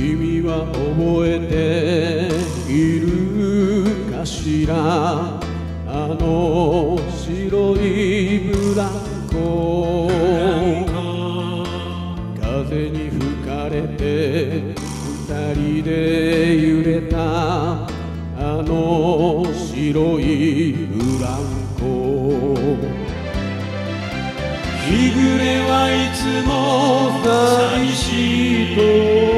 君は覚えているかしら、あの白いブランコ、風に吹かれて二人で揺れたあの白いブランコ。日暮れはいつも寂しいと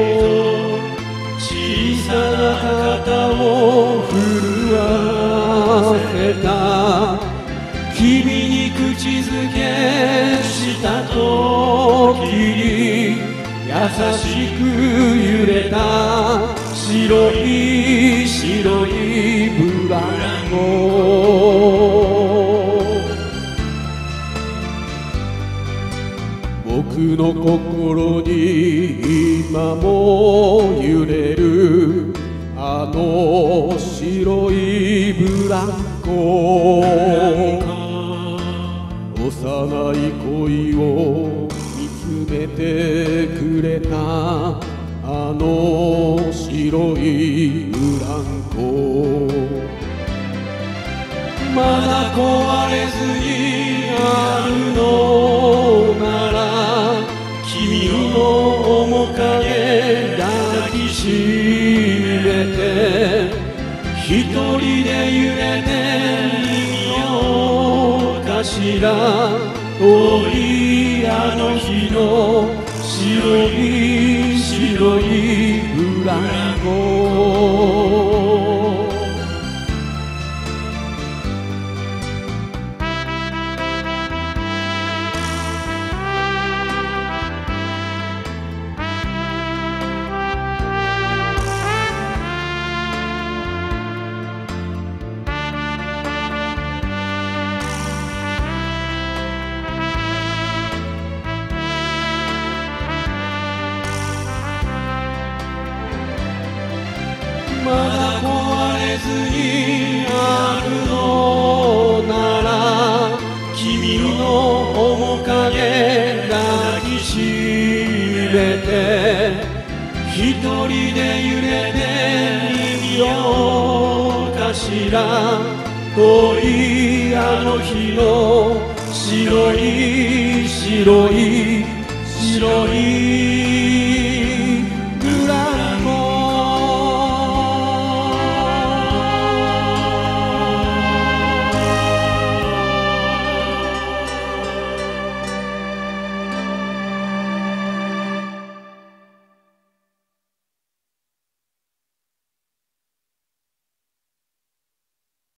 小さな肩を震わせた。君に口づけした時に優しく揺れた白い白いブランコ。僕の心に今も揺れるあの白いブランコ。幼い恋を見つめてくれたあの白いブランコ。まだ壊れずにあるのなら君の面影抱きしめて一人で揺れてみようかしら。遠いあの日の白い白いブランコ。まだ壊れずにあるのなら君の面影抱きしめて一人で揺れてみようかしら。遠いあの日の白い白い白い